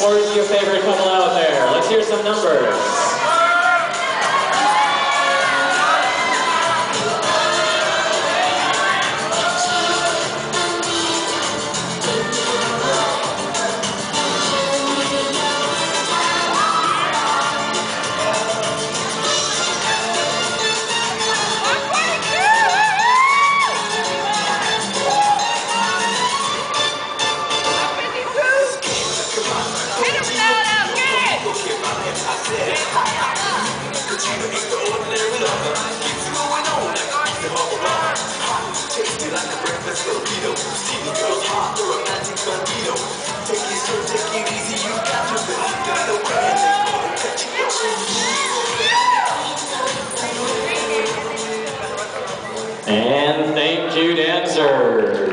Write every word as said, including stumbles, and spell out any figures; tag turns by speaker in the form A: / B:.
A: Where's your favorite couple out there? Let's hear some numbers. And thank you, dancers.